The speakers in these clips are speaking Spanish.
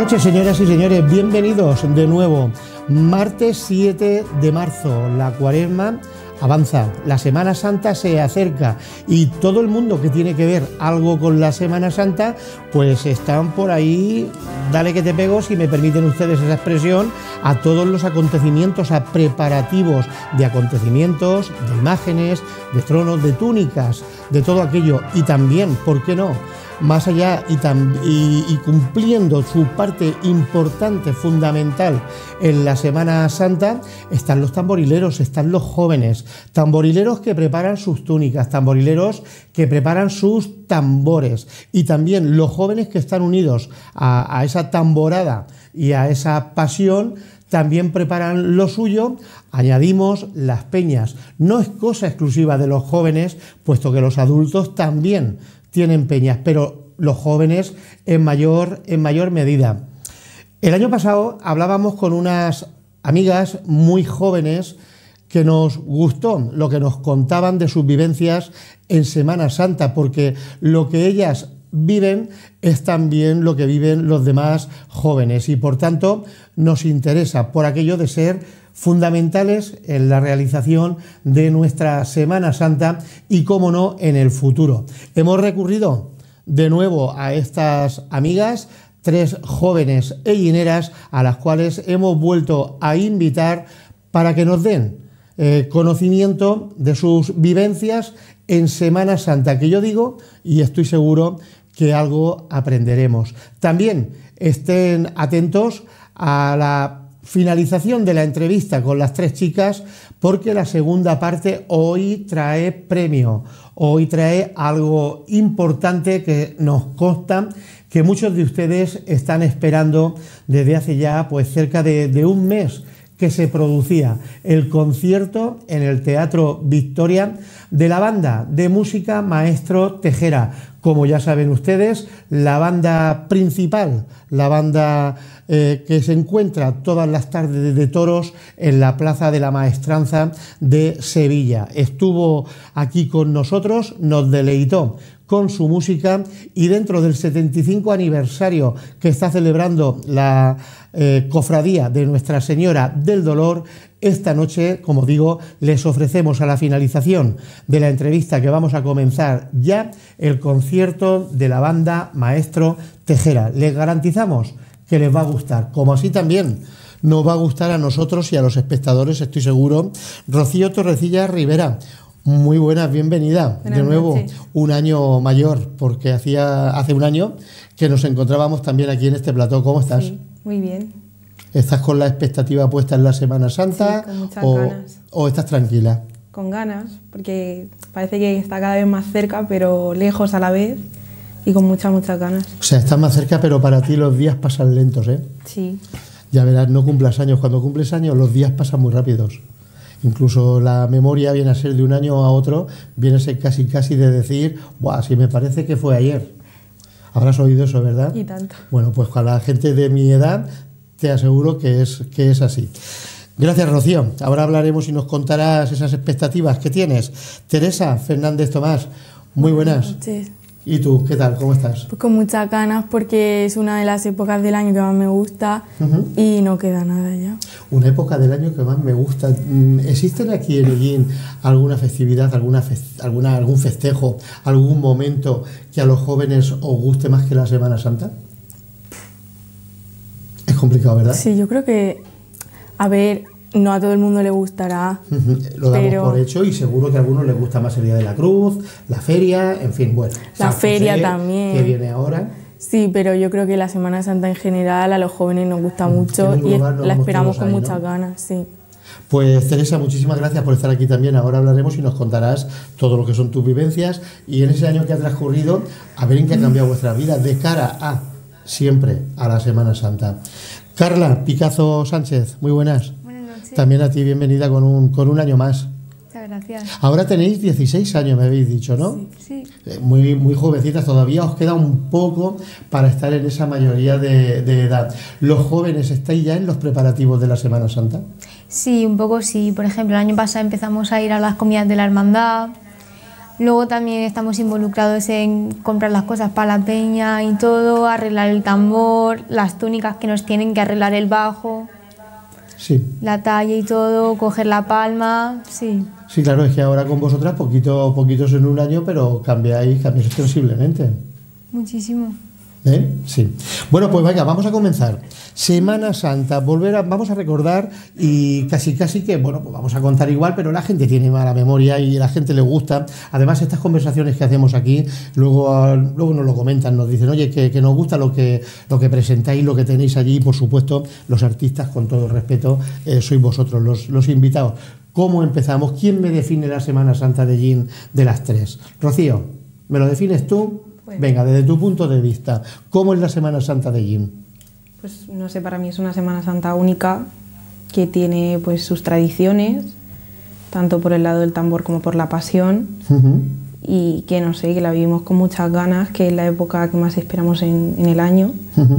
noches, señoras y señores, bienvenidos de nuevo. Martes 7 de marzo, la Cuaresma avanza, la Semana Santa se acerca y todo el mundo que tiene que ver algo con la Semana Santa, pues están por ahí, dale que te pego, si me permiten ustedes esa expresión, a todos los acontecimientos, a preparativos de acontecimientos, de imágenes, de tronos, de túnicas, de todo aquello. Y también, ¿por qué no?, más allá y cumpliendo su parte importante, fundamental en la Semana Santa, están los tamborileros, están los jóvenes, tamborileros que preparan sus túnicas, tamborileros que preparan sus tambores, y también los jóvenes que están unidos a esa tamborada y a esa pasión, también preparan lo suyo. Añadimos las peñas. No es cosa exclusiva de los jóvenes, puesto que los adultos también tienen peñas, pero los jóvenes en mayor medida. El año pasado hablábamos con unas amigas muy jóvenes que nos gustó lo que nos contaban de sus vivencias en Semana Santa, porque lo que ellas viven es también lo que viven los demás jóvenes y por tanto nos interesa por aquello de ser fundamentales en la realización de nuestra Semana Santa y, cómo no, en el futuro. Hemos recurrido de nuevo a estas amigas, 3 jóvenes ellineras, a las cuales hemos vuelto a invitar para que nos den conocimiento de sus vivencias en Semana Santa, que yo digo y estoy seguro que algo aprenderemos. También estén atentos a la finalización de la entrevista con las 3 chicas, porque la segunda parte hoy trae premio, hoy trae algo importante que nos consta que muchos de ustedes están esperando desde hace ya pues cerca de un mes, que se producía el concierto en el Teatro Victoria de la banda de música Maestro Tejera. Como ya saben ustedes, la banda principal, la banda que se encuentra todas las tardes de toros en la Plaza de la Maestranza de Sevilla. Estuvo aquí con nosotros, nos deleitó con su música, y dentro del 75 aniversario que está celebrando la cofradía de Nuestra Señora del Dolor, esta noche, como digo, les ofrecemos a la finalización de la entrevista que vamos a comenzar ya, el concierto de la banda Maestro Tejera. Les garantizamos que les va a gustar, como así también nos va a gustar a nosotros y a los espectadores, estoy seguro. Rocío Torrecilla Rivera, muy buenas, bienvenida. Buenas de nuevo, noches. Un año mayor, porque hace un año que nos encontrábamos también aquí en este plató. ¿Cómo estás? Sí, muy bien. ¿Estás con la expectativa puesta en la Semana Santa? Sí, con muchas ganas. ¿O estás tranquila? Con ganas, porque parece que está cada vez más cerca, pero lejos a la vez, y con muchas ganas. O sea, estás más cerca, pero para ti los días pasan lentos, ¿eh? Sí. Ya verás, no cumplas años. Cuando cumples años, los días pasan muy rápidos. Incluso la memoria viene a ser de un año a otro, viene a ser casi de decir, ¡buah! Si me parece que fue ayer. Habrás oído eso, ¿verdad? Y tanto. Bueno, pues con la gente de mi edad te aseguro que es así. Gracias, Rocío. Ahora hablaremos y nos contarás esas expectativas que tienes. Teresa Fernández Tomás, muy buenas. Buenas noches. ¿Y tú, qué tal? ¿Cómo estás? Pues con muchas ganas, porque es una de las épocas del año que más me gusta y no queda nada ya. Una época del año que más me gusta. ¿Existen aquí en Ellín alguna festividad, algún festejo, algún momento que a los jóvenes os guste más que la Semana Santa? Es complicado, ¿verdad? Sí, yo creo que, a ver, no a todo el mundo le gustará. Lo damos por hecho, y seguro que a algunos les gusta más el Día de la Cruz, la feria, en fin, bueno. La feria también. Que viene ahora. Sí, pero yo creo que la Semana Santa en general a los jóvenes nos gusta mucho y la esperamos con muchas ganas, sí. Pues Teresa, muchísimas gracias por estar aquí también. Ahora hablaremos y nos contarás todo lo que son tus vivencias y en ese año que ha transcurrido, a ver en qué ha cambiado vuestra vida de cara a, siempre, a la Semana Santa. Carla Picazo Sánchez, muy buenas. Buenas noches. También a ti, bienvenida con un año más. Muchas gracias. Ahora tenéis 16 años, me habéis dicho, ¿no? Sí. Muy jovencitas, todavía os queda un poco para estar en esa mayoría de edad. ¿Los jóvenes estáis ya en los preparativos de la Semana Santa? Sí, un poco sí. Por ejemplo, el año pasado empezamos a ir a las comidas de la hermandad, Luego también estamos involucrados en comprar las cosas para la peña y todo, arreglar el tambor, las túnicas que nos tienen que arreglar el bajo, sí, la talla y todo, coger la palma, sí. Sí, claro, es que ahora con vosotras poquitos en un año, pero cambiáis ostensiblemente. Muchísimo. Sí. Bueno, pues venga, vamos a comenzar. Semana Santa, vamos a recordar y casi que, bueno, pues vamos a contar igual, pero la gente tiene mala memoria y a la gente le gusta. Además, estas conversaciones que hacemos aquí, luego nos lo comentan, nos dicen, oye, que nos gusta lo que presentáis, lo que tenéis allí, y por supuesto, los artistas, con todo el respeto, sois vosotros, los invitados. ¿Cómo empezamos? ¿Quién me define la Semana Santa de Jin de las tres? Rocío, ¿me lo defines tú? Bueno. Venga, desde tu punto de vista, ¿cómo es la Semana Santa de Jin? Pues no sé, para mí es una Semana Santa única que tiene pues sus tradiciones, tanto por el lado del tambor como por la pasión, y que no sé, que la vivimos con muchas ganas, que es la época que más esperamos en el año.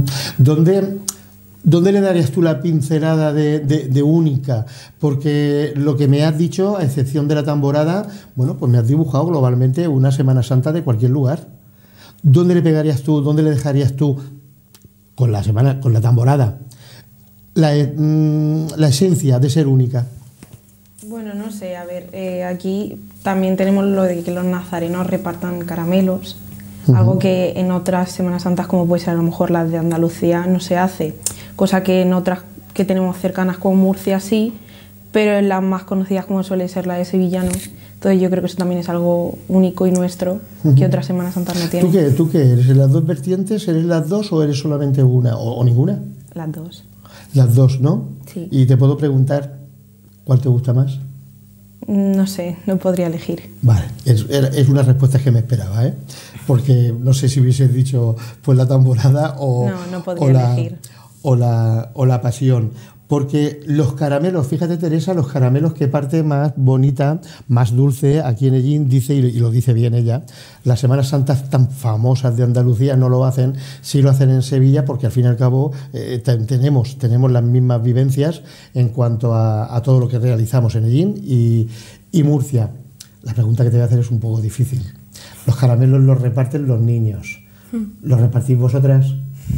¿Dónde le darías tú la pincelada de única? Porque lo que me has dicho, a excepción de la tamborada, bueno, pues me has dibujado globalmente una Semana Santa de cualquier lugar. ¿Dónde le pegarías tú, dónde le dejarías tú, con la tamborada, la esencia de ser única? Bueno, no sé, a ver, aquí también tenemos lo de que los nazarenos repartan caramelos, algo que en otras Semanas Santas, como puede ser a lo mejor las de Andalucía, no se hace, cosa que en otras que tenemos cercanas como Murcia sí, pero en las más conocidas como suele ser la de sevillanos. Entonces yo creo que eso también es algo único y nuestro, que otras Semanas Santas no tienen. ¿Tú qué eres? ¿En las dos vertientes? ¿Eres las dos o eres solamente una? ¿O ninguna? Las dos. Las dos, ¿no? Sí. Y te puedo preguntar, ¿cuál te gusta más? No sé, no podría elegir. Vale, es una respuesta que me esperaba, ¿eh? Porque no sé si hubieses dicho pues la tamborada no podría elegir. O la pasión. Porque los caramelos, fíjate Teresa, los caramelos, qué parte más bonita, más dulce, aquí en Ellín dice, y lo dice bien ella, las Semanas Santas tan famosas de Andalucía no lo hacen, sí lo hacen en Sevilla, porque al fin y al cabo tenemos las mismas vivencias en cuanto a todo lo que realizamos en Ellín y Murcia. La pregunta que te voy a hacer es un poco difícil. Los caramelos los reparten los niños. ¿Los repartís vosotras?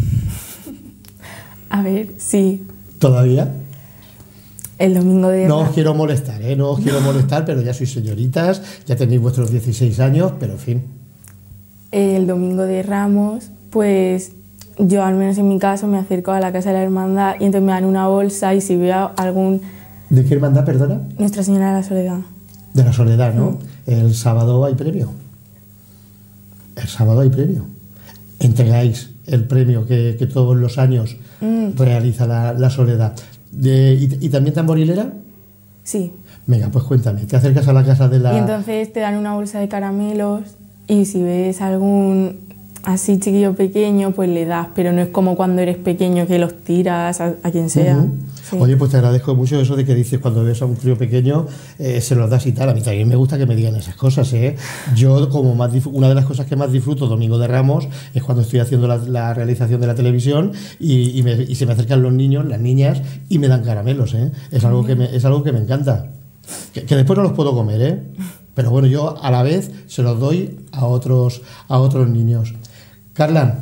A ver, sí. ¿Todavía? El domingo de No os quiero molestar, no os quiero molestar, pero ya sois señoritas, ya tenéis vuestros 16 años, pero en fin. El domingo de Ramos, pues yo al menos en mi caso me acerco a la casa de la hermandad y entonces me dan una bolsa y si veo algún... ¿De qué hermandad, perdona? Nuestra Señora de la Soledad. De la Soledad, ¿no? El sábado hay premio. El sábado hay premio. Entregáis el premio que todos los años realiza la Soledad. ¿Y también tamborilera? Sí. Venga, pues cuéntame, te acercas a la casa de la... Y entonces te dan una bolsa de caramelos y si ves algún así chiquillo pequeño, pues le das, pero no es como cuando eres pequeño que los tiras a quien sea. Sí. Oye, pues te agradezco mucho eso de que dices cuando ves a un crío pequeño se los das y tal. A mí también me gusta que me digan esas cosas, ¿eh? Yo, una de las cosas que más disfruto Domingo de Ramos es cuando estoy haciendo la realización de la televisión y se me acercan los niños, las niñas, y me dan caramelos, ¿eh? Es algo que me encanta. Que después no los puedo comer, ¿eh? Pero bueno, yo a la vez se los doy a otros niños. Carla,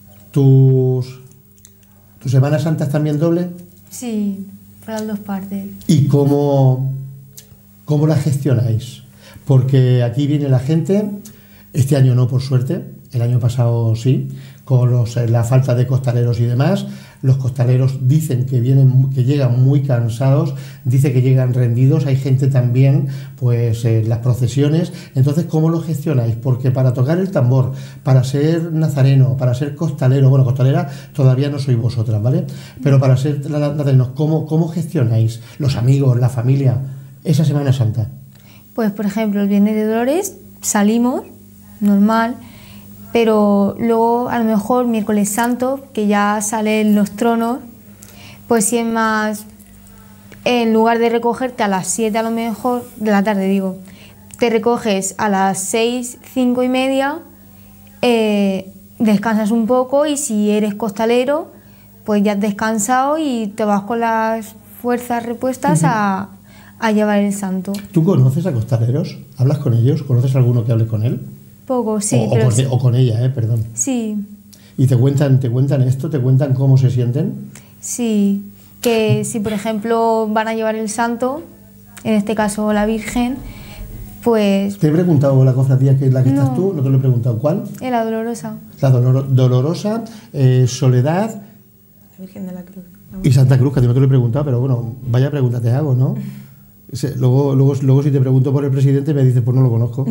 ¿tus Semanas Santas también doble? Sí, por las dos partes. ¿Y cómo la gestionáis? Porque aquí viene la gente, este año no, por suerte, el año pasado sí, con la falta de costaleros y demás. Los costaleros dicen que llegan muy cansados, dice que llegan rendidos. Hay gente también, pues, en las procesiones. Entonces, ¿cómo lo gestionáis? Porque para tocar el tambor, para ser nazareno, para ser costalero, bueno, costalera todavía no sois vosotras, ¿vale? Pero para ser nazarenos, ¿cómo gestionáis los amigos, la familia, esa Semana Santa? Pues, por ejemplo, el Viernes de Dolores salimos, normal, pero luego a lo mejor miércoles santo, que ya salen los tronos, pues si es más, en lugar de recogerte a las 7 a lo mejor, de la tarde digo, te recoges a las 6, 5 y media, descansas un poco y si eres costalero, pues ya has descansado y te vas con las fuerzas repuestas a a llevar el santo. ¿Tú conoces a costaleros? ¿Hablas con ellos? ¿Conoces a alguno que hable con él? Poco, sí, o, pero o con ella, perdón. sí, ¿Y te cuentan esto? ¿Te cuentan cómo se sienten? sí, que si por ejemplo van a llevar el santo, en este caso la Virgen, pues Te he preguntado la cofradía que es la que No. estás tú, no te lo he preguntado. ¿Cuál? era dolorosa. La Dolorosa, Soledad La Virgen de la Cruz. y Santa Cruz, que a ti no te lo he preguntado, pero bueno, vaya pregunta te hago, ¿no? Luego si te pregunto por el presidente me dices, pues no lo conozco.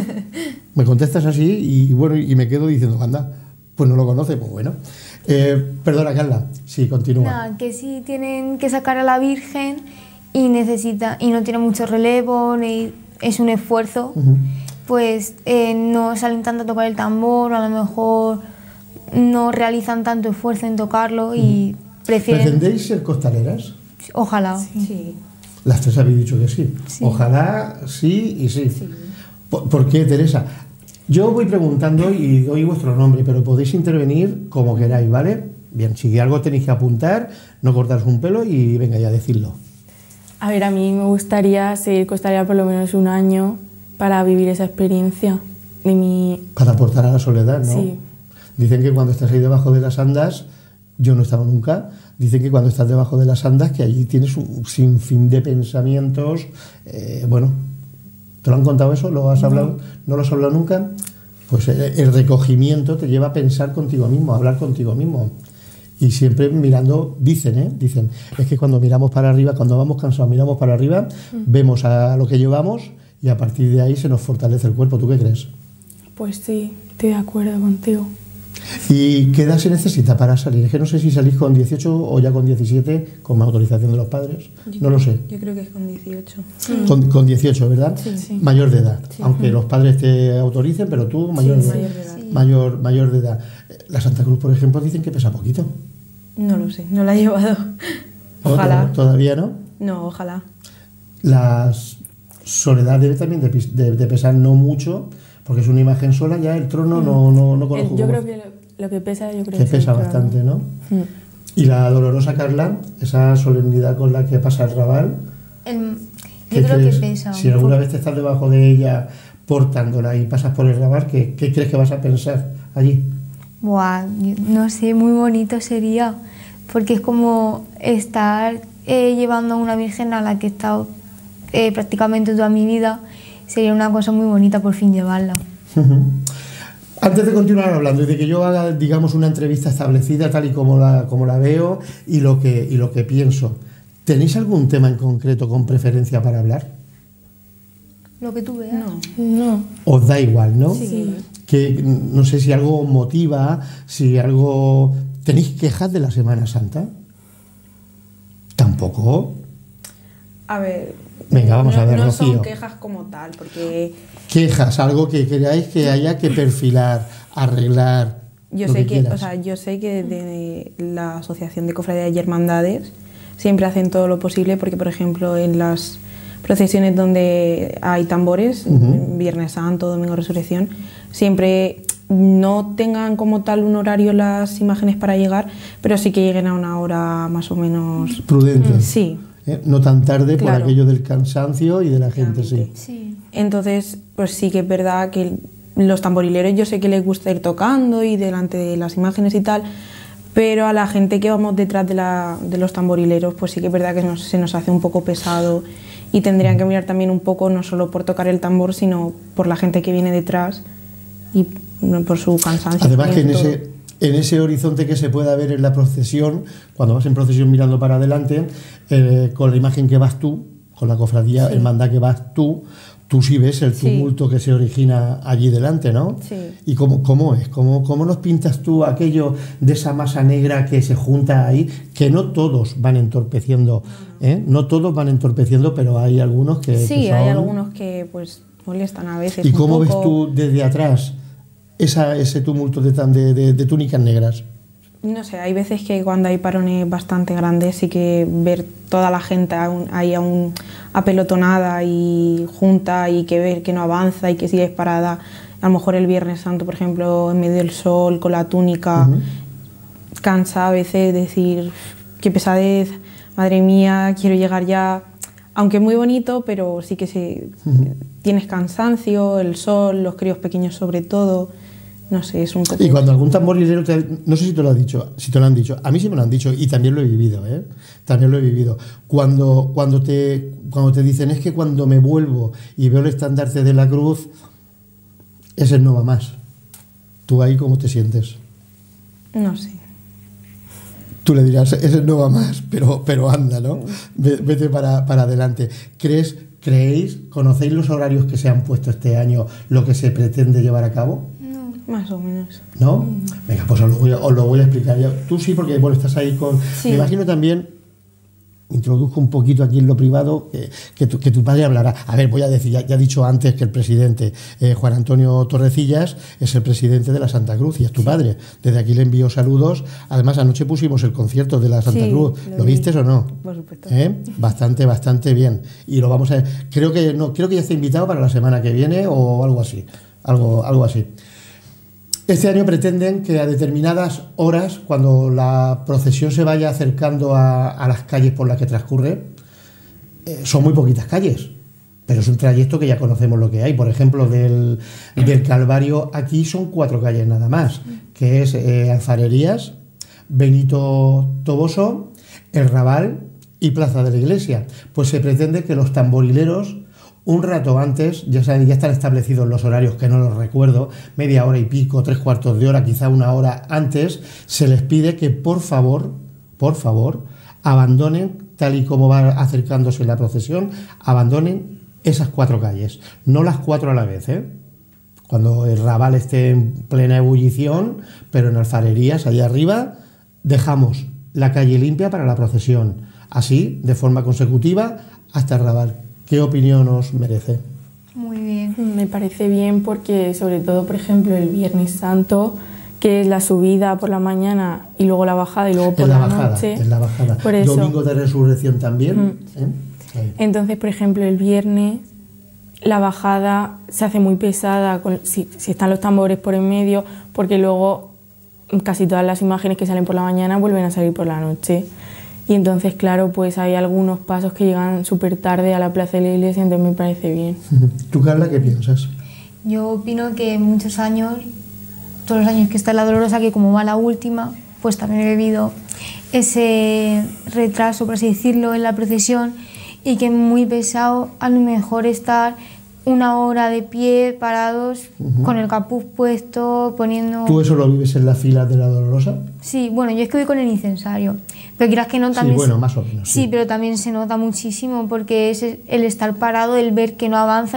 Me contestas así y bueno, y me quedo diciendo, anda, pues no lo conoce, pues bueno. Perdona, Carla, sí, continúa. Nada, que si tienen que sacar a la Virgen y no tiene mucho relevo, ni es un esfuerzo, Ujú. pues no salen tanto a tocar el tambor, o a lo mejor no realizan tanto esfuerzo en tocarlo y prefieren, ¿Pretendéis ser costaleras? ojalá. Sí. Las tres habéis dicho que sí. Sí. Ojalá sí y sí. ¿Por qué, Teresa? Yo voy preguntando y doy vuestro nombre, pero podéis intervenir como queráis, ¿vale? Bien, si algo tenéis que apuntar, no cortaros un pelo y venga ya a decirlo. A ver, a mí me gustaría ser costalera por lo menos un año para vivir esa experiencia de mi... Para aportar a la soledad, ¿no? Sí. Dicen que cuando estás ahí debajo de las andas, yo no he estado nunca, dicen que cuando estás debajo de las andas, que allí tienes un sinfín de pensamientos, bueno, ¿te lo han contado eso? ¿Lo has hablado? ¿No lo has hablado nunca? Pues el recogimiento te lleva a pensar contigo mismo, a hablar contigo mismo. Y siempre mirando, dicen, es que cuando miramos para arriba, cuando vamos cansados, miramos para arriba, vemos a lo que llevamos y a partir de ahí se nos fortalece el cuerpo. ¿Tú qué crees? Pues sí, estoy de acuerdo contigo. ¿Y qué edad se necesita para salir? Es que no sé si salís con 18 o ya con 17, con autorización de los padres. No lo sé. Yo creo que es con 18. Con 18, ¿verdad? Sí. Mayor de edad. Aunque los padres te autoricen, pero tú mayor, Sí, mayor de edad. Sí. mayor de edad. La Santa Cruz, por ejemplo, dicen que pesa poquito. No lo sé, no la he llevado. Ojalá. Todavía no. No, ojalá. La Soledad debe también de pesar no mucho, porque es una imagen sola, ya el trono no conozco. Yo cómo- creo que lo que pesa, yo creo que es pesa el trono. bastante, ¿no? Mm. Y la Dolorosa, Carla, esa solemnidad con la que pasa el rabal, Yo creo que pesa. Si alguna vez te estás debajo de ella portándola y pasas por el rabal, ¿qué crees que vas a pensar allí? Buah, no sé, muy bonito sería, porque es como estar llevando a una Virgen a la que he estado prácticamente toda mi vida, sería una cosa muy bonita por fin llevarla. Antes de continuar hablando y de que yo haga, digamos, una entrevista establecida tal y como la veo y lo que pienso, ¿tenéis algún tema en concreto con preferencia para hablar? Lo que tú veas. No. No. Os da igual, ¿no? Sí. Que no sé si algo os motiva, si algo... ¿Tenéis quejas de la Semana Santa? Tampoco. A ver. Venga, vamos a ver, No Rocío. son quejas como tal, porque Quejas, algo que creáis que haya que perfilar, arreglar. yo lo sé que, quieras. yo sé que desde la Asociación de Cofradías y Hermandades siempre hacen todo lo posible, porque por ejemplo en las procesiones donde hay tambores, Viernes Santo, Domingo de Resurrección, siempre no tengan como tal un horario las imágenes para llegar, pero sí que lleguen a una hora más o menos. Prudente. Sí. No tan tarde por Claro. aquello del cansancio y de la gente, sí. Claramente. Sí. Entonces, pues sí que es verdad que los tamborileros yo sé que les gusta ir tocando y delante de las imágenes y tal, pero a la gente que vamos detrás de los tamborileros, pues sí que es verdad que se nos hace un poco pesado y tendrían que mirar también un poco no solo por tocar el tambor, sino por la gente que viene detrás y por su cansancio. Además que también, en ese horizonte que se pueda ver en la procesión, cuando vas en procesión mirando para adelante, con la imagen que vas tú, con la cofradía, Sí. hermandad que vas tú sí ves el Sí. tumulto que se origina allí delante, ¿no? Sí. ¿Y cómo es? ¿Cómo nos pintas tú aquello de esa masa negra que se junta ahí? Que no todos van entorpeciendo, ¿eh? No todos van entorpeciendo, pero hay algunos que Sí, que hay son- algunos que pues molestan a veces. ¿Y un cómo ves poco. tú desde atrás ese tumulto de túnicas negras? No sé, hay veces que cuando hay parones bastante grandes sí que ver toda la gente ahí aún apelotonada y junta y que ver que no avanza y que sigue parada, a lo mejor el Viernes Santo, por ejemplo, en medio del sol, con la túnica, cansa a veces decir, qué pesadez, madre mía, quiero llegar ya aunque es muy bonito, pero sí que tienes cansancio, el sol, los críos pequeños sobre todo, no sé, es un poco... Y cuando algún tamborilero, no sé si te lo ha dicho, si te lo han dicho, a mí sí me lo han dicho y también lo he vivido, ¿eh? También lo he vivido. Cuando te dicen, es que cuando me vuelvo y veo el estandarte de la cruz, ese no va más. ¿Tú ahí cómo te sientes? No sé. Tú le dirás, ese no va más, pero anda, ¿no? Vete para adelante. ¿Creéis, conocéis los horarios que se han puesto este año, lo que se pretende llevar a cabo? No, más o menos. ¿No? Venga, pues os lo voy a explicar yo. Tú sí, porque bueno, estás ahí con... Sí. Me imagino también, introduzco un poquito aquí en lo privado, que tu padre hablará. A ver, voy a decir, ya he dicho antes que el presidente Juan Antonio Torrecillas es el presidente de la Santa Cruz y es tu padre. Desde aquí le envío saludos. Además, anoche pusimos el concierto de la Santa Cruz. ¿Lo vistes o no? Por supuesto. Bastante bien. Y lo vamos a... Creo que ya está invitado para la semana que viene o algo así. Algo así. Este año pretenden que a determinadas horas, cuando la procesión se vaya acercando a las calles por las que transcurre, son muy poquitas calles, pero es un trayecto que ya conocemos lo que hay. Por ejemplo, del Calvario aquí son 4 calles nada más, que es Alfarerías, Benito Toboso, El Raval y Plaza de la Iglesia. Pues se pretende que los tamborileros, un rato antes, ya están establecidos los horarios, que no los recuerdo, media hora y pico, 3/4 de hora, quizá una hora antes, se les pide que por favor, abandonen, tal y como va acercándose la procesión, abandonen esas 4 calles, no las 4 a la vez, ¿eh? Cuando el Raval esté en plena ebullición, pero en Alfarerías, allá arriba, dejamos la calle limpia para la procesión, así, de forma consecutiva, hasta el Raval. ¿Qué opinión os merece? Muy bien. Me parece bien porque, sobre todo, por ejemplo, el Viernes Santo, que es la subida por la mañana y luego la bajada y luego por la noche. Es la bajada. Por eso. Domingo de Resurrección también. Entonces, por ejemplo, el viernes la bajada se hace muy pesada si están los tambores por en medio, porque luego casi todas las imágenes que salen por la mañana vuelven a salir por la noche. Y entonces, claro, pues hay algunos pasos que llegan súper tarde a la plaza de la iglesia, entonces me parece bien. ¿Tú, Carla, qué piensas? Yo opino que muchos años, todos los años que está la Dolorosa, que como va la última, pues también he vivido ese retraso, por así decirlo, en la procesión, y que es muy pesado a lo mejor estar 1 hora de pie, parados, con el capuz puesto, poniendo... ¿Tú eso lo vives en la fila de la Dolorosa? Sí, bueno, yo es que voy con el incensario, pero quieras que no también... Sí, bueno, más o menos. Sí, pero también se nota muchísimo porque es el estar parado, el ver que no avanza,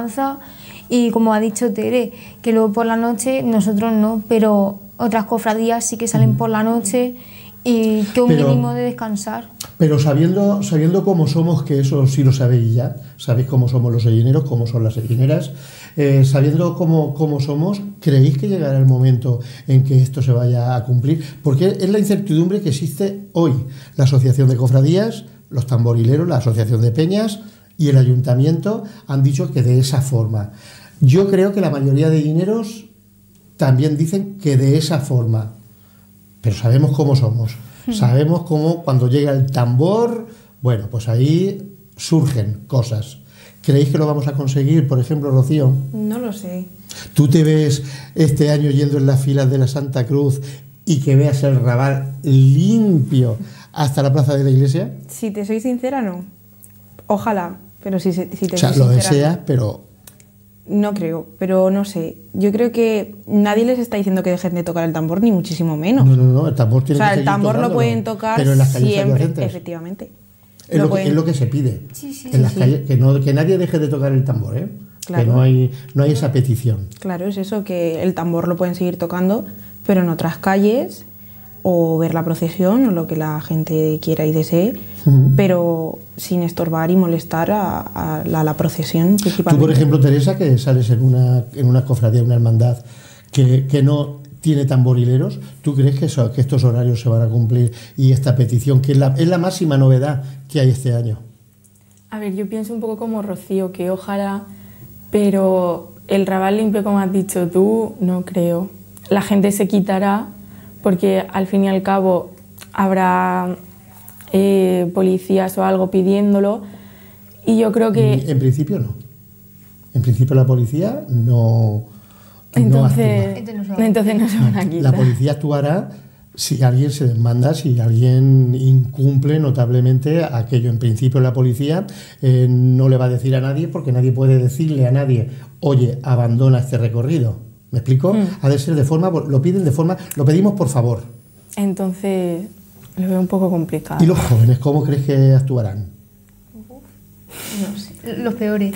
y como ha dicho Tere, que luego por la noche, nosotros no, pero otras cofradías sí que salen por la noche y que un mínimo de descansar. Pero sabiendo cómo somos, que eso sí lo sabéis ya, sabéis cómo somos los sellineros, cómo son las sellineras, sabiendo cómo somos, ¿creéis que llegará el momento en que esto se vaya a cumplir? Porque es la incertidumbre que existe hoy. La Asociación de Cofradías, los tamborileros, la Asociación de Peñas y el Ayuntamiento han dicho que de esa forma. Yo creo que la mayoría de dineros también dicen que de esa forma. Pero sabemos cómo somos. Sabemos cómo cuando llega el tambor, bueno, pues ahí surgen cosas. ¿Creéis que lo vamos a conseguir, por ejemplo, Rocío? No lo sé. ¿Tú te ves este año yendo en las filas de la Santa Cruz y que veas el Raval limpio hasta la plaza de la iglesia? Si te soy sincera, no. Ojalá, pero si te soy sincera... O sea, lo deseas, pero... No creo, pero no sé. Yo creo que nadie les está diciendo que dejen de tocar el tambor, ni muchísimo menos. No, el tambor tiene que seguir el tambor tocándolo, lo pueden tocar pero en las calles siempre, adyacentes. efectivamente. Es lo que se pide. Sí. En las calles, que nadie deje de tocar el tambor, ¿eh? Claro. Que no hay esa petición. Claro, es eso, que el tambor lo pueden seguir tocando, pero en otras calles, o ver la procesión, o lo que la gente quiera y desee, pero sin estorbar y molestar a la procesión principalmente. Tú, por ejemplo, Teresa, que sales en una cofradía, una hermandad que no tiene tamborileros, ¿tú crees que estos horarios se van a cumplir y esta petición, que es la máxima novedad que hay este año? A ver, yo pienso un poco como Rocío, que ojalá, pero el Raval limpio, como has dicho tú, no creo. La gente se quitará porque al fin y al cabo habrá policías o algo pidiéndolo Y yo creo que... En principio no. En principio la policía no Entonces actúa. Entonces no se van a quitar. La policía actuará si alguien se desmanda, si alguien incumple notablemente aquello. En principio la policía no le va a decir a nadie, porque nadie puede decirle a nadie, oye, abandona este recorrido. ¿Me explico? Ha de ser de forma, lo pedimos por favor. Entonces lo veo un poco complicado. ¿Y los jóvenes cómo crees que actuarán? No sé. Los peores.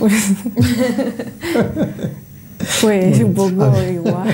Pues Bueno, un poco igual.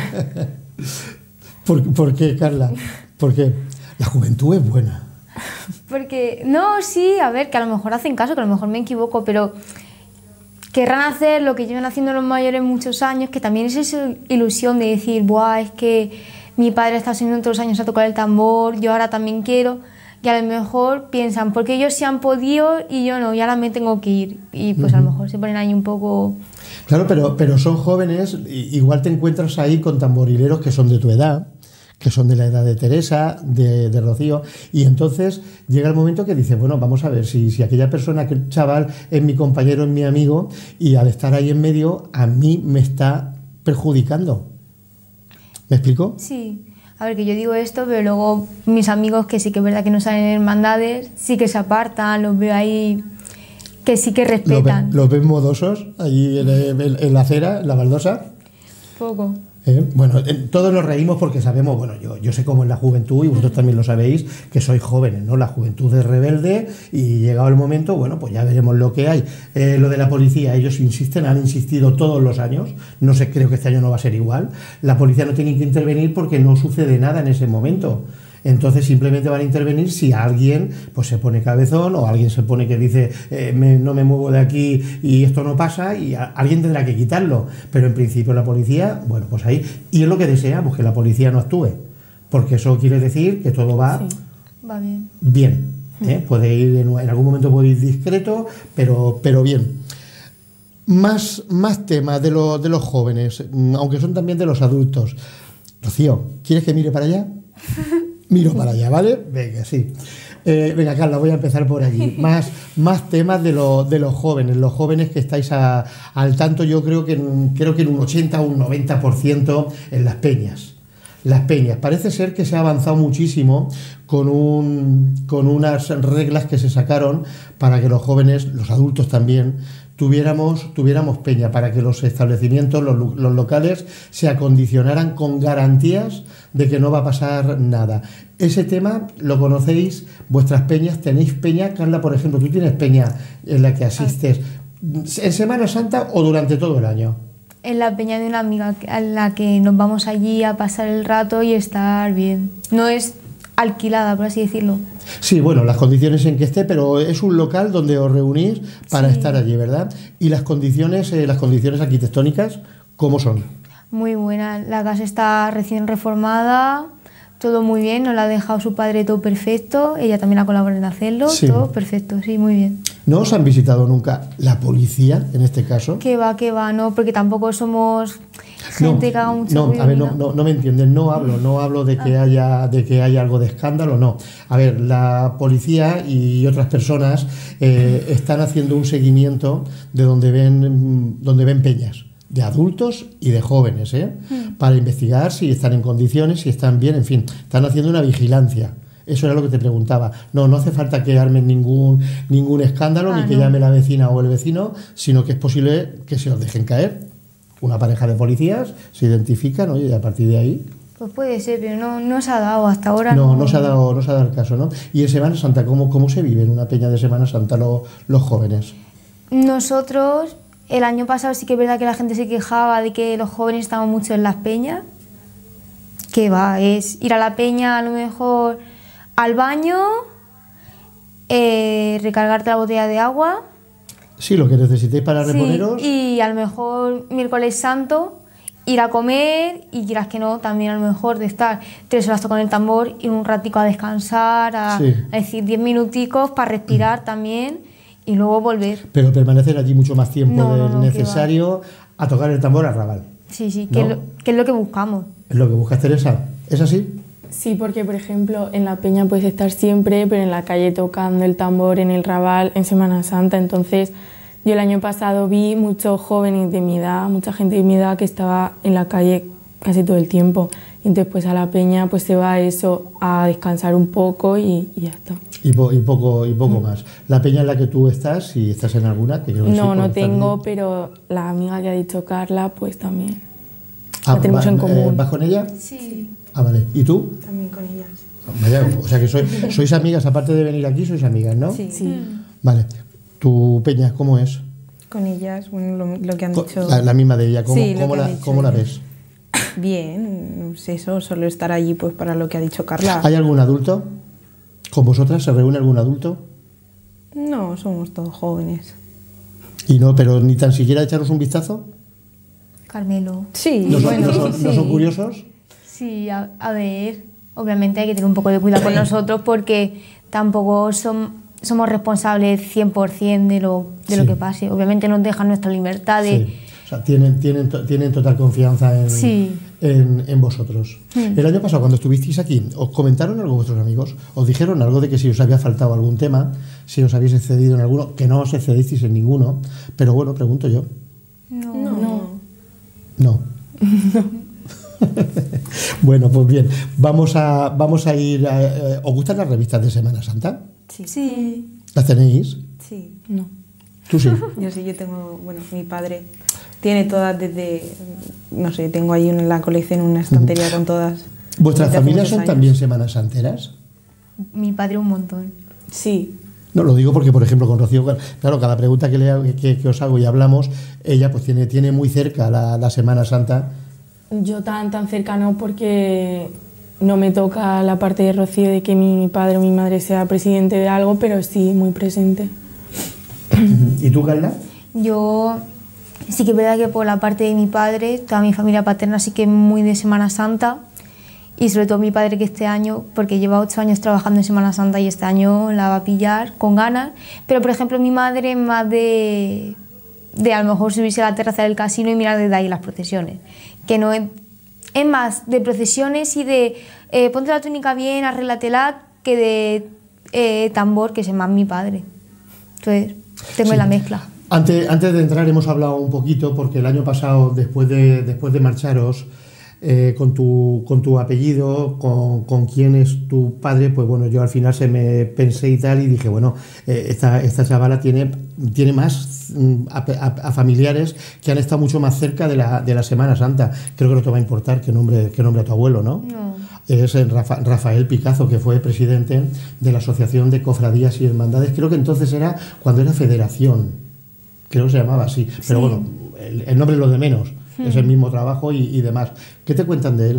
¿Por qué, Carla? Porque la juventud es buena. Porque, no, sí, a ver, que a lo mejor hacen caso, que a lo mejor me equivoco, pero querrán hacer lo que llevan haciendo los mayores muchos años, que también es esa ilusión de decir, buah, es que mi padre está haciendo todos los años a tocar el tambor, yo ahora también quiero, y a lo mejor piensan, porque ellos sí han podido y yo no, y ahora me tengo que ir. Y pues a lo mejor se ponen ahí un poco... Claro, pero son jóvenes, igual te encuentras ahí con tamborileros que son de tu edad, que son de la edad de Teresa, de Rocío, y entonces llega el momento que dices, bueno, vamos a ver, si aquella persona, aquel chaval es mi compañero, es mi amigo, y al estar ahí en medio, a mí me está perjudicando. ¿Me explico? Sí, a ver, que yo digo esto, pero luego mis amigos, que sí que es verdad que no salen en hermandades, sí que se apartan, los veo ahí, que sí que respetan. ¿Los ves modosos allí en la acera, en la baldosa? Poco. Bueno, todos nos reímos porque sabemos, bueno, yo sé cómo es la juventud y vosotros también lo sabéis, que sois jóvenes, ¿no? La juventud es rebelde y llegado el momento, bueno, pues ya veremos lo que hay. Lo de la policía, ellos insisten, han insistido todos los años, no sé, creo que este año no va a ser igual. La policía no tiene que intervenir porque no sucede nada en ese momento. Entonces simplemente van a intervenir si alguien pues se pone cabezón o alguien se pone que dice no me muevo de aquí y esto no pasa y alguien tendrá que quitarlo. Pero en principio la policía, bueno, pues ahí. Y es lo que deseamos, que la policía no actúe. Porque eso quiere decir que todo va, Va bien. bien. Puede ir en algún momento puede ir discreto, pero bien. Más temas de los jóvenes, aunque son también de los adultos. Rocío, ¿quieres que mire para allá? Miro para allá, ¿vale? Venga, sí. Venga, Carla, voy a empezar por allí. Más temas de los jóvenes que estáis al tanto, yo creo que en un 80 o un 90% en las peñas. Las peñas. Parece ser que se ha avanzado muchísimo con unas reglas que se sacaron para que los jóvenes, los adultos también, tuviéramos peña, para que los establecimientos, los locales, se acondicionaran con garantías de que no va a pasar nada. Ese tema lo conocéis, vuestras peñas, tenéis peña. Carla, por ejemplo, tú tienes peña en la que asistes en Semana Santa o durante todo el año. En la peña de una amiga a la que nos vamos allí a pasar el rato y estar bien. No es alquilada, por así decirlo. Sí, bueno, las condiciones en que esté, pero es un local donde os reunís para estar allí, ¿verdad? Y las condiciones arquitectónicas, ¿cómo son? Muy buena. La casa está recién reformada, todo muy bien, nos la ha dejado su padre todo perfecto, ella también ha colaborado en hacerlo, todo perfecto, sí, muy bien. ¿No os han visitado nunca la policía, en este caso? Que va, no, porque tampoco somos gente que haga mucho ruido. A ver, no me entienden, no hablo de que haya algo de escándalo, no. A ver, la policía y otras personas están haciendo un seguimiento de donde ven peñas, de adultos y de jóvenes, para investigar si están en condiciones, si están bien, en fin, están haciendo una vigilancia. Eso era lo que te preguntaba. No hace falta que armen ningún escándalo, ni que llame la vecina o el vecino, sino que es posible que se os dejen caer. Una pareja de policías se identifican, oye, y a partir de ahí... Pues puede ser, pero no se ha dado hasta ahora. No se ha dado el caso, ¿no? Y en Semana Santa, ¿cómo se vive en una peña de Semana Santa los jóvenes? Nosotros, el año pasado sí que es verdad que la gente se quejaba de que los jóvenes estaban mucho en las peñas. Que es ir a la peña a lo mejor al baño, recargarte la botella de agua. Sí, lo que necesitéis para reponeros. Y a lo mejor miércoles santo ir a comer y quieras que no, también a lo mejor de estar 3 horas tocando el tambor, ir un ratico a descansar, a decir 10 minuticos para respirar también y luego volver. Pero permanecer allí mucho más tiempo del necesario a tocar el tambor a rabal. Sí, ¿no? que es lo que buscamos. Es lo que buscas, Teresa. ¿Es así? Sí, porque por ejemplo en la peña puedes estar siempre, pero en la calle tocando el tambor, en el rabal, en Semana Santa, entonces Yo el año pasado vi muchos jóvenes de mi edad, mucha gente de mi edad que estaba en la calle casi todo el tiempo. Y entonces pues a la peña pues se va a eso, a descansar un poco y ya está. Y poco más. La peña en la que tú estás, si estás en alguna, que creo que sí, No tengo, pero la amiga que ha dicho Carla, pues también. Ah, la tenemos en común. ¿Vas con ella? Sí. Ah, vale. ¿Y tú? También con ellas. Vaya, o sea que sois amigas, aparte de venir aquí, sois amigas, ¿no? Sí. Vale. ¿Tu peña cómo es? Con ellas, bueno, lo que han dicho. La misma de ella. ¿Cómo, Sí, lo que han dicho cómo la ellas. ves? Bien, no sé, eso, solo estar allí pues para lo que ha dicho Carla. ¿Hay algún adulto? ¿Con vosotras se reúne algún adulto? No, somos todos jóvenes. Y no, pero ni tan siquiera echaros un vistazo. Carmelo. Sí, ¿No son, bueno, no son curiosos? Sí, a ver, obviamente hay que tener un poco de cuidado con nosotros porque tampoco somos responsables 100% de lo Sí. que pase. Obviamente nos dejan nuestra libertad de... Sí. O sea, tienen total confianza en, Sí. en vosotros. El año pasado, cuando estuvisteis aquí, ¿os comentaron algo vuestros amigos? ¿Os dijeron algo de que si os había faltado algún tema, si os habéis excedido en alguno, que no os excedisteis en ninguno? Pero bueno, pregunto yo. no. No. Bueno, pues bien, vamos a ir... ¿os gustan las revistas de Semana Santa? Sí. ¿Las tenéis? Sí. No. ¿Tú sí? Yo tengo, bueno, mi padre tiene todas desde, no sé, tengo ahí en la colección una estantería con todas. ¿Vuestras desde hace familias muchos son años. también Semanas Santeras? Mi padre un montón. Sí. No, lo digo porque, por ejemplo, con Rocío, claro, cada pregunta que os hago y hablamos, ella pues tiene muy cerca la Semana Santa. Yo tan cerca no, porque no me toca la parte de Rocío de que mi padre o mi madre sea presidente de algo, pero sí muy presente. ¿Y tú, Carla? Yo sí que es verdad que por la parte de mi padre, toda mi familia paterna sí que es muy de Semana Santa y sobre todo mi padre que este año, porque lleva 8 años trabajando en Semana Santa y este año la va a pillar con ganas, pero por ejemplo mi madre es más de a lo mejor subirse a la terraza del casino y mirar desde ahí las procesiones, que no es más de procesiones y de ponte la túnica bien, arréglatela, que de tambor, que es más mi padre. Entonces tengo Sí. la mezcla. Antes de entrar hemos hablado un poquito, porque el año pasado, después de marcharos, con tu apellido, con quién es tu padre, pues bueno, yo al final se me pensé y tal, y dije, bueno, esta chavala tiene más a familiares que han estado mucho más cerca de la Semana Santa. Creo que no te va a importar qué nombre a tu abuelo, ¿no? No. Es Rafael Picazo, que fue presidente de la Asociación de Cofradías y Hermandades. Creo que entonces era cuando era federación, creo que se llamaba así, pero Sí. bueno, el nombre es lo de menos, es el mismo trabajo y demás. ¿Qué te cuentan de él?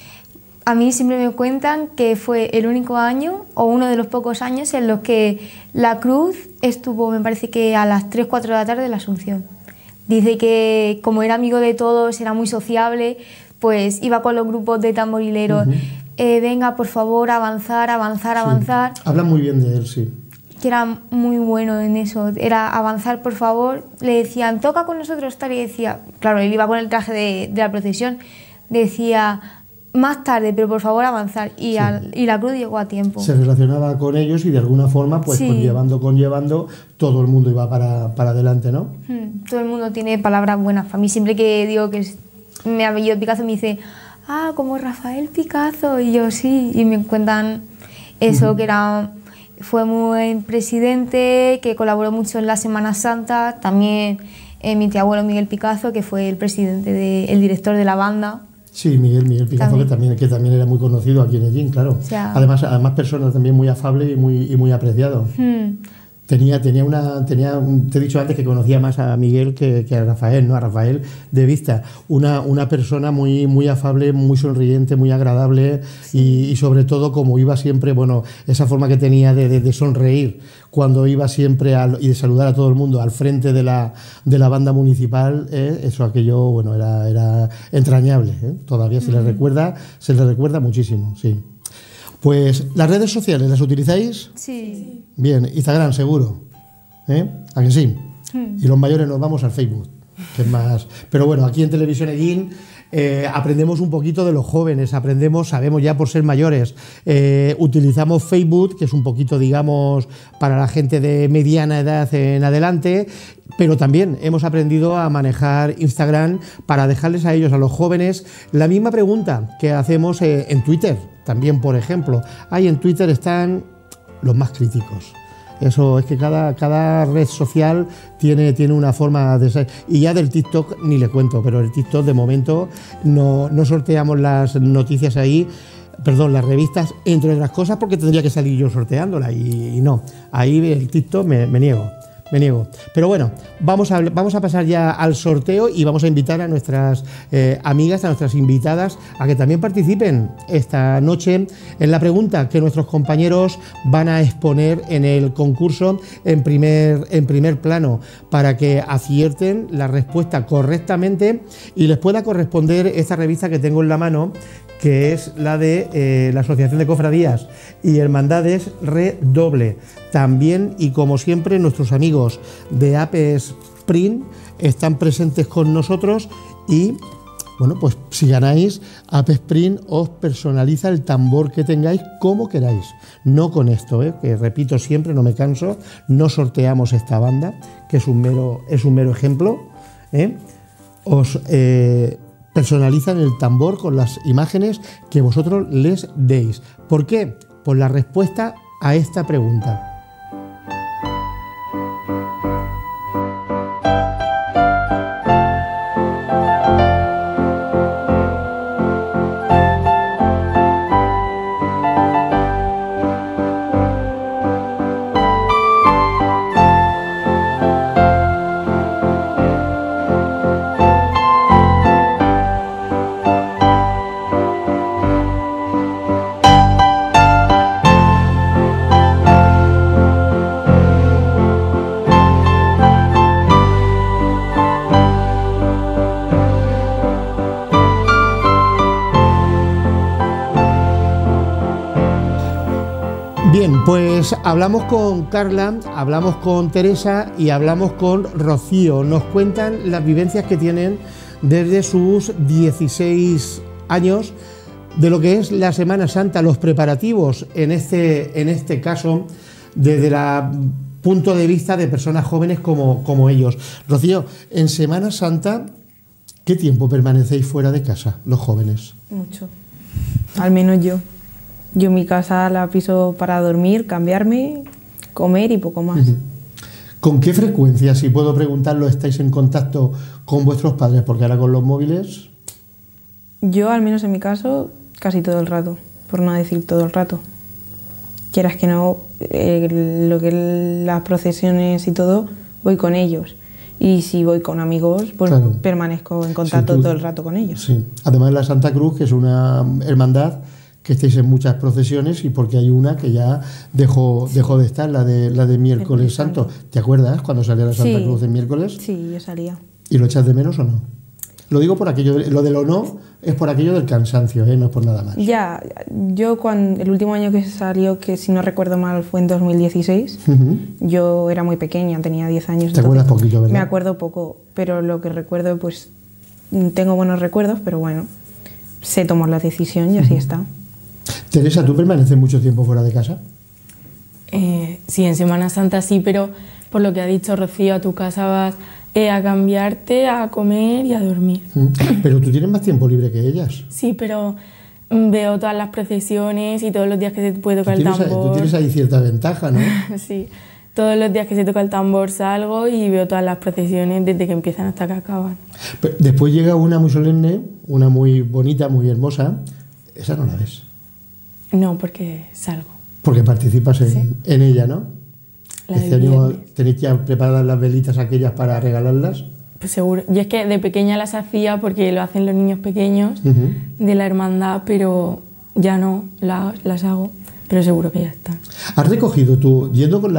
A mí siempre me cuentan que fue el único año o uno de los pocos años en los que la cruz estuvo, me parece que a las 3, 4 de la tarde de la Asunción. Dice que como era amigo de todos, era muy sociable, pues iba con los grupos de tamborileros, venga, por favor, avanzar, avanzar, avanzar. Hablan muy bien de él, sí. Que era muy bueno en eso, era avanzar, por favor. Le decían, toca con nosotros tal, y decía, claro, él iba con el traje de la procesión, decía, más tarde, pero por favor avanzar. Y, y la cruz llegó a tiempo. Se relacionaba con ellos y de alguna forma, pues Sí. conllevando, todo el mundo iba para adelante, ¿no? Todo el mundo tiene palabras buenas. Para mí, siempre que digo que me apellido Picazo, me dice, ah, como Rafael Picazo. Y yo, sí. Y me cuentan eso, que fue muy buen presidente, que colaboró mucho en la Semana Santa. También mi tío abuelo Miguel Picazo, que fue el presidente, el director de la banda. Sí, Miguel Picazo, También. que también era muy conocido aquí en Ellín, claro. O sea, Además, persona también muy afable y muy apreciado. Te he dicho antes que conocía más a Miguel que a Rafael, ¿no? A Rafael de vista. Una persona muy afable, muy sonriente, muy agradable y sobre todo como iba siempre, bueno, esa forma que tenía de sonreír cuando iba siempre y de saludar a todo el mundo al frente de la banda municipal, aquello, bueno, era entrañable, ¿eh? Todavía se le recuerda muchísimo, sí. Pues, ¿las redes sociales las utilizáis? Sí. Bien, Instagram seguro, ¿eh? ¿A que sí? Y los mayores nos vamos al Facebook. que es más... Pero bueno, aquí en Televisión Ellín aprendemos un poquito de los jóvenes, sabemos ya por ser mayores, utilizamos Facebook, que es un poquito, digamos, para la gente de mediana edad en adelante, pero también hemos aprendido a manejar Instagram para dejarles a ellos, a los jóvenes, la misma pregunta que hacemos en Twitter, también, por ejemplo. Ahí en Twitter están los más críticos. Eso es que cada red social tiene una forma de ser. Y ya del TikTok ni le cuento, pero el TikTok de momento no sorteamos las noticias ahí, perdón, las revistas, entre otras cosas, porque tendría que salir yo sorteándola y no. Ahí el TikTok me niego. Pero bueno, vamos a pasar ya al sorteo y vamos a invitar a nuestras amigas, a nuestras invitadas, a que también participen esta noche en la pregunta que nuestros compañeros van a exponer en el concurso en primer plano, para que acierten la respuesta correctamente y les pueda corresponder esta revista que tengo en la mano, que es la de la Asociación de Cofradías y Hermandades Redoble. También, y como siempre, nuestros amigos de Apes Print están presentes con nosotros y, bueno, pues si ganáis, Apes Print os personaliza el tambor que tengáis como queráis. No con esto, que repito siempre, no me canso, no sorteamos esta banda, que es un mero ejemplo. Os personalizan el tambor con las imágenes que vosotros les deis. ¿Por qué? Por la respuesta a esta pregunta. Bien, pues hablamos con Carla, hablamos con Teresa y hablamos con Rocío. Nos cuentan las vivencias que tienen desde sus 16 años de lo que es la Semana Santa, los preparativos en este caso desde el punto de vista de personas jóvenes como ellos. Rocío, en Semana Santa, ¿qué tiempo permanecéis fuera de casa, los jóvenes? Mucho, al menos yo. Yo mi casa la piso para dormir, cambiarme, comer y poco más. ¿Con qué frecuencia, si puedo preguntarlo, estáis en contacto con vuestros padres? Porque ahora con los móviles... Yo, al menos en mi caso, casi todo el rato, por no decir todo el rato. Quieras que no, lo que es las procesiones y todo, voy con ellos. Y si voy con amigos, pues claro, permanezco en contacto todo el rato con ellos. Sí. Además la Santa Cruz, que es una hermandad que estáis en muchas procesiones, y porque hay una que ya dejó de estar, la de Miércoles Santo. ¿Te acuerdas cuando salía la Santa Cruz en miércoles? Sí, yo salía. ¿Y lo echas de menos o no? Lo digo por aquello, lo de lo no es por aquello del cansancio, no es por nada más. Ya, yo el último año que salió, que si no recuerdo mal fue en 2016, yo era muy pequeña, tenía 10 años. ¿Te acuerdas poquito, verdad? Me acuerdo poco, pero lo que recuerdo, pues tengo buenos recuerdos, pero bueno, sé tomar la decisión y así está. Teresa, ¿tú permaneces mucho tiempo fuera de casa? Sí, en Semana Santa sí, pero por lo que ha dicho Rocío, a tu casa vas a cambiarte, a comer y a dormir. Pero tú tienes más tiempo libre que ellas. Sí, pero veo todas las procesiones y todos los días que se puede tocar el tambor. Tú tienes ahí cierta ventaja, ¿no? Sí, todos los días que se toca el tambor salgo y veo todas las procesiones desde que empiezan hasta que acaban. Pero después llega una muy solemne, una muy bonita, muy hermosa. Esa no la ves. No, porque salgo. Porque participas en ella, ¿no? Este año tenéis ya preparadas las velitas aquellas para regalarlas. Pues seguro. Y es que de pequeña las hacía porque lo hacen los niños pequeños de la hermandad, pero ya no las hago, pero seguro que ya están. ¿Has recogido tú, yendo con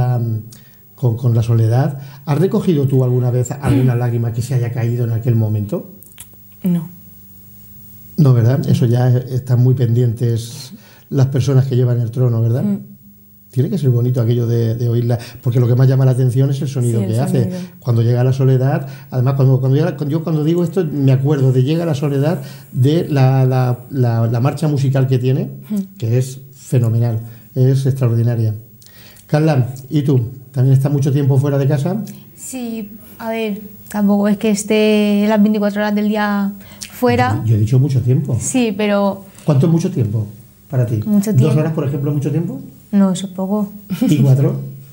la soledad, has recogido tú alguna vez alguna lágrima que se haya caído en aquel momento? No. No, ¿verdad? Eso ya están muy pendientes las personas que llevan el trono, ¿verdad? Tiene que ser bonito aquello de oírla, porque lo que más llama la atención es el sonido Sí, el que hace. sonido. Cuando llega la soledad, además yo cuando digo esto me acuerdo de Llega la soledad, de la marcha musical que tiene, que es fenomenal, es extraordinaria. Carla, ¿y tú? ¿También estás mucho tiempo fuera de casa? Sí, a ver, tampoco es que esté las 24 horas del día fuera. Yo he dicho mucho tiempo. Sí, pero ¿Cuánto es mucho tiempo para ti? Mucho 2 tiempo. horas, por ejemplo, mucho tiempo? no, eso es poco. ¿Y 4?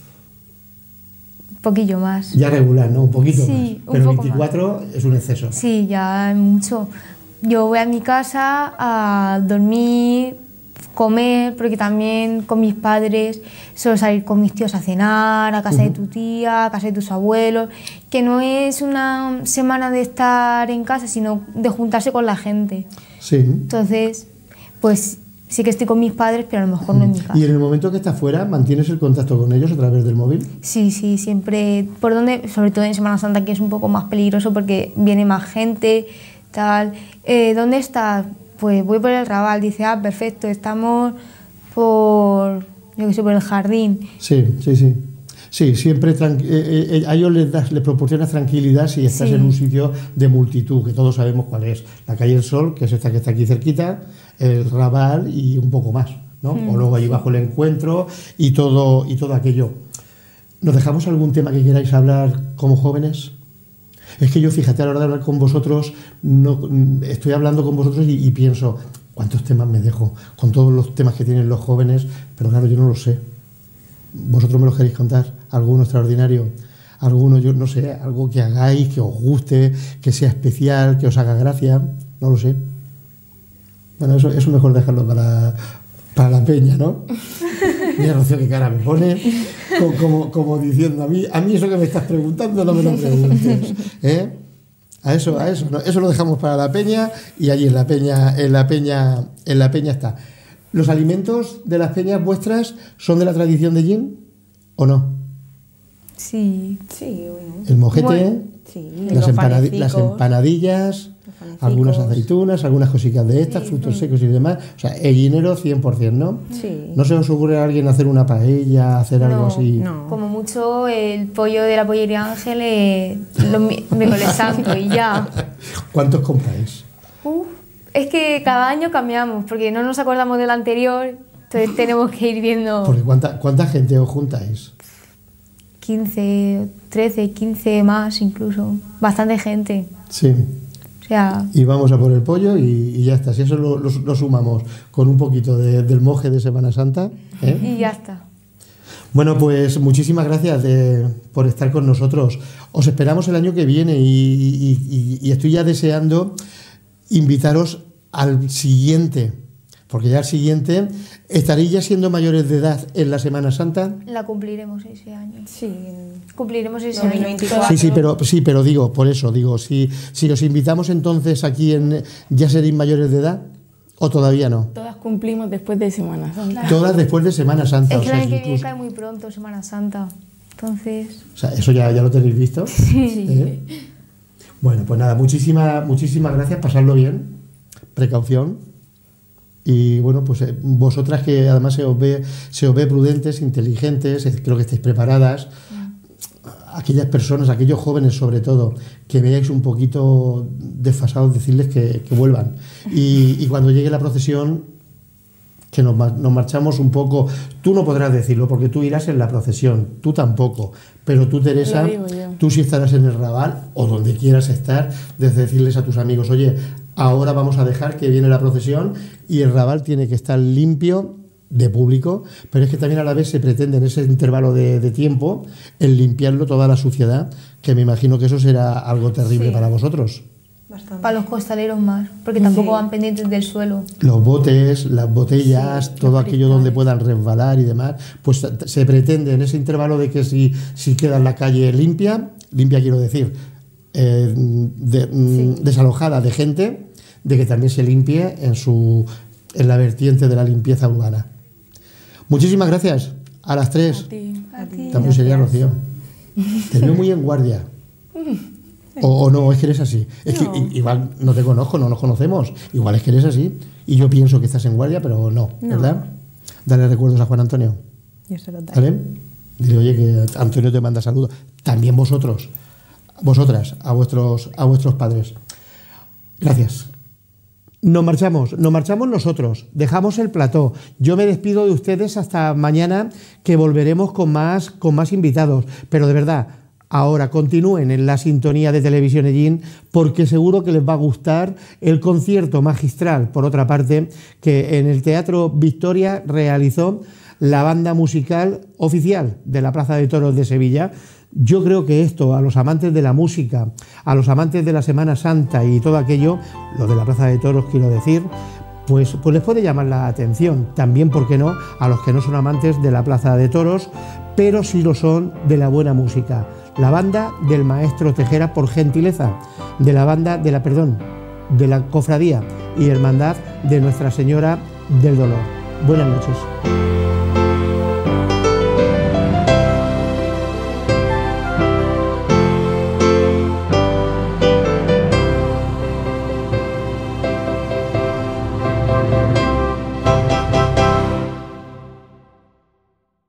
Un poquillo más. Ya regular, ¿no? Un poquito Sí, más. un Pero poco 24 es un exceso. Sí, ya es mucho. Yo voy a mi casa a dormir, comer, porque también con mis padres suelo salir con mis tíos a cenar, a casa de tu tía, a casa de tus abuelos, que no es una semana de estar en casa, sino de juntarse con la gente. Sí. Entonces, pues sí que estoy con mis padres, pero a lo mejor no en mi casa. Y en el momento que estás fuera, ¿mantienes el contacto con ellos a través del móvil? Sí, sí, siempre, por donde, sobre todo en Semana Santa, que es un poco más peligroso porque viene más gente, tal. ¿Dónde estás? Pues voy por el Raval. Dice, ah, perfecto, estamos por, yo qué sé, por el jardín. Sí, sí, sí. Sí, siempre a ellos les proporcionas tranquilidad si estás Sí. en un sitio de multitud, que todos sabemos cuál es. La calle del Sol, que es esta que está aquí cerquita, el Raval y un poco más, ¿no? O luego allí bajo el Encuentro y todo aquello. ¿Nos dejamos algún tema que queráis hablar como jóvenes? Es que yo, fíjate, a la hora de hablar con vosotros, estoy hablando con vosotros y pienso, ¿cuántos temas me dejo? Con todos los temas que tienen los jóvenes, pero claro, yo no lo sé. ¿Vosotros me los queréis contar? ¿Alguno extraordinario? ¿Alguno, yo no sé, algo que hagáis, que os guste, que sea especial, que os haga gracia? No lo sé. Bueno, eso mejor dejarlo para la peña, ¿no? Mira, Rocío, qué cara me pone, como diciendo, a mí eso que me estás preguntando no me lo preguntes, ¿eh? A eso, no, eso lo dejamos para la peña y allí en la peña está. ¿Los alimentos de las peñas vuestras son de la tradición de Jin o no? Sí. Sí, bueno. El mojete, Bueno, Sí, las los empanadillas, panecicos. algunas aceitunas, algunas cositas de estas, frutos secos y demás. O sea, el guinero 100%, ¿no? Sí. ¿No se os ocurre a alguien hacer una paella, hacer algo No, así? No. Como mucho el pollo de la pollería Ángel, miércoles santo y ya. ¿Cuántos compráis? Es que cada año cambiamos, porque no nos acordamos del anterior, entonces tenemos que ir viendo Porque ¿cuánta gente os juntáis? 15, 13, 15 más incluso. Bastante gente. Sí. O sea, Y vamos a por el pollo y ya está. Si eso lo sumamos con un poquito del moje de Semana Santa, ¿eh? y ya está. Bueno, pues muchísimas gracias por estar con nosotros. Os esperamos el año que viene y estoy ya deseando invitaros al siguiente, porque ya al siguiente estaréis ya siendo mayores de edad en la Semana Santa. La cumpliremos ese año. Sí. Cumpliremos ese 2024. año. Sí, pero digo, por eso, si os invitamos entonces aquí, ¿ya seréis mayores de edad o todavía no? Todas cumplimos después de Semana Santa. Todas después de Semana Santa. Es o que el sea, año que viene incluso- cae muy pronto, Semana Santa. Entonces, o sea, eso ya lo tenéis visto. ¿Eh? Bueno, pues nada, muchísimas gracias, pasadlo bien, precaución. Y bueno, pues vosotras que además se os ve prudentes, inteligentes, creo que estáis preparadas. Aquellas personas, aquellos jóvenes sobre todo, que veáis un poquito desfasados, decirles que vuelvan. Y cuando llegue la procesión, que nos marchamos un poco. Tú no podrás decirlo porque tú irás en la procesión, tú tampoco. Pero tú, Teresa, Lo digo yo. tú sí estarás en el Raval o donde quieras estar, desde decirles a tus amigos, oye, ahora vamos a dejar que viene la procesión y el Raval tiene que estar limpio de público, pero es que también a la vez se pretende en ese intervalo de tiempo el limpiarlo toda la suciedad, que me imagino que eso será algo terrible Sí. para vosotros. Bastante. para los costaleros más, porque tampoco van pendientes del suelo. Los botes, las botellas, Sí, todo los aquello donde cristales. puedan resbalar y demás, pues se pretende en ese intervalo de que si queda en la calle limpia quiero decir, desalojada de gente, de que también se limpie en la vertiente de la limpieza urbana. Muchísimas gracias a las tres. A ti. Está muy seria, Rocío. Te veo muy en guardia. O no, es que eres así. Es que igual no te conozco, no nos conocemos. Igual es que eres así. Y yo pienso que estás en guardia, pero no, ¿verdad? Dale recuerdos a Juan Antonio. Yo se lo daré. ¿Vale? Dile, oye, que Antonio te manda saludos. También vosotras, a vuestros padres. Gracias. Nos marchamos nosotros, dejamos el plató. Yo me despido de ustedes hasta mañana, que volveremos con más invitados. Pero de verdad, ahora continúen en la sintonía de Televisión Ellín, porque seguro que les va a gustar el concierto magistral, por otra parte, que en el Teatro Victoria realizó la banda musical oficial de la Plaza de Toros de Sevilla. Yo creo que esto, a los amantes de la música, a los amantes de la Semana Santa y todo aquello, lo de la Plaza de Toros quiero decir, pues les puede llamar la atención. También, ¿por qué no?, a los que no son amantes de la Plaza de Toros, pero sí lo son de la buena música. La banda del maestro Tejera, por gentileza, de la Cofradía y Hermandad de Nuestra Señora del Dolor. Buenas noches.